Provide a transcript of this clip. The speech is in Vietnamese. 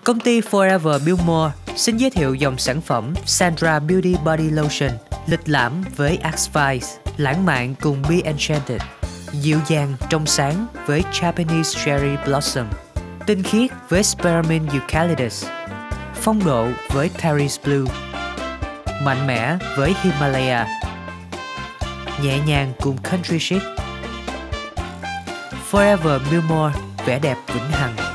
Công ty Forever Millmore xin giới thiệu dòng sản phẩm Sandra Beauty Body Lotion, lịch lãm với Axe Vice, lãng mạn cùng Be Enchanted, dịu dàng trong sáng với Japanese Cherry Blossom, tinh khiết với Spearmint Eucalyptus, phong độ với Paris Blue, mạnh mẽ với Himalaya, nhẹ nhàng cùng Country Chic. Forever Millmore, vẻ đẹp vĩnh hằng.